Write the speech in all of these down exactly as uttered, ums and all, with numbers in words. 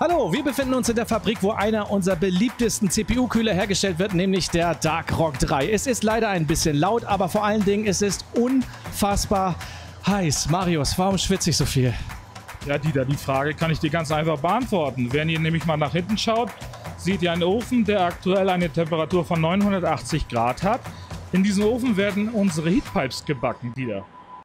Hallo, wir befinden uns in der Fabrik, wo einer unserer beliebtesten C P U-Kühler hergestellt wird, nämlich der Darkrock drei. Es ist leider ein bisschen laut, aber vor allen Dingen es ist unfassbar heiß. Marius, warum schwitze ich so viel? Ja, Dieter, die Frage kann ich dir ganz einfach beantworten. Wenn ihr nämlich mal nach hinten schaut, seht ihr einen Ofen, der aktuell eine Temperatur von neunhundertachtzig Grad hat. In diesem Ofen werden unsere Heatpipes gebacken, Dieter.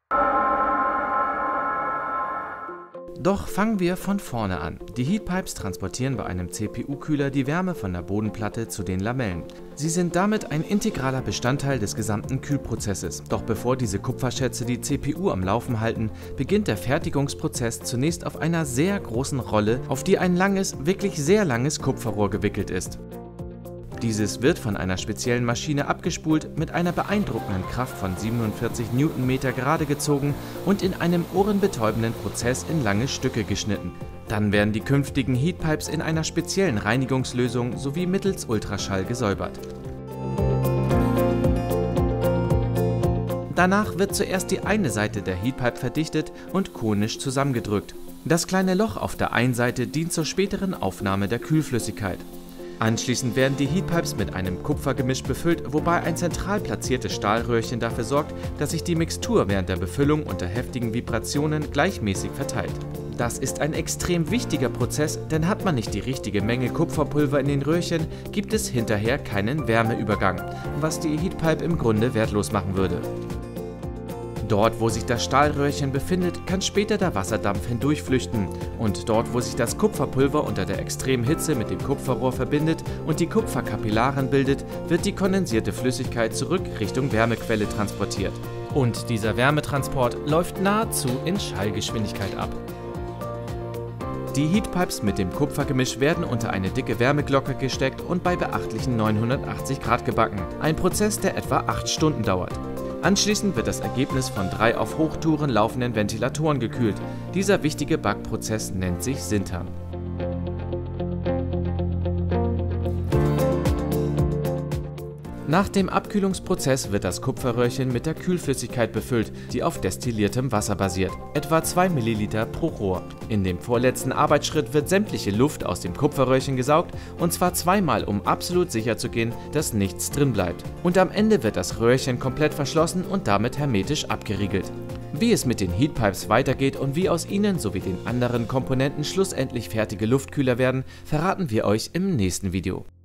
Doch fangen wir von vorne an. Die Heatpipes transportieren bei einem C P U-Kühler die Wärme von der Bodenplatte zu den Lamellen. Sie sind damit ein integraler Bestandteil des gesamten Kühlprozesses. Doch bevor diese Kupferschätze die C P U am Laufen halten, beginnt der Fertigungsprozess zunächst auf einer sehr großen Rolle, auf die ein langes, wirklich sehr langes Kupferrohr gewickelt ist. Dieses wird von einer speziellen Maschine abgespult, mit einer beeindruckenden Kraft von siebenundvierzig Newtonmeter gerade gezogen und in einem ohrenbetäubenden Prozess in lange Stücke geschnitten. Dann werden die künftigen Heatpipes in einer speziellen Reinigungslösung sowie mittels Ultraschall gesäubert. Danach wird zuerst die eine Seite der Heatpipe verdichtet und konisch zusammengedrückt. Das kleine Loch auf der einen Seite dient zur späteren Aufnahme der Kühlflüssigkeit. Anschließend werden die Heatpipes mit einem Kupfergemisch befüllt, wobei ein zentral platziertes Stahlröhrchen dafür sorgt, dass sich die Mixtur während der Befüllung unter heftigen Vibrationen gleichmäßig verteilt. Das ist ein extrem wichtiger Prozess, denn hat man nicht die richtige Menge Kupferpulver in den Röhrchen, gibt es hinterher keinen Wärmeübergang, was die Heatpipe im Grunde wertlos machen würde. Dort, wo sich das Stahlröhrchen befindet, kann später der Wasserdampf hindurchflüchten, und dort, wo sich das Kupferpulver unter der extremen Hitze mit dem Kupferrohr verbindet und die Kupferkapillaren bildet, wird die kondensierte Flüssigkeit zurück Richtung Wärmequelle transportiert. Und dieser Wärmetransport läuft nahezu in Schallgeschwindigkeit ab. Die Heatpipes mit dem Kupfergemisch werden unter eine dicke Wärmeglocke gesteckt und bei beachtlichen neunhundertachtzig Grad gebacken, ein Prozess, der etwa acht Stunden dauert. Anschließend wird das Ergebnis von drei auf Hochtouren laufenden Ventilatoren gekühlt. Dieser wichtige Backprozess nennt sich Sintern. Nach dem Abkühlungsprozess wird das Kupferröhrchen mit der Kühlflüssigkeit befüllt, die auf destilliertem Wasser basiert, etwa zwei Milliliter pro Rohr. In dem vorletzten Arbeitsschritt wird sämtliche Luft aus dem Kupferröhrchen gesaugt, und zwar zweimal, um absolut sicher zu gehen, dass nichts drin bleibt. Und am Ende wird das Röhrchen komplett verschlossen und damit hermetisch abgeriegelt. Wie es mit den Heatpipes weitergeht und wie aus ihnen sowie den anderen Komponenten schlussendlich fertige Luftkühler werden, verraten wir euch im nächsten Video.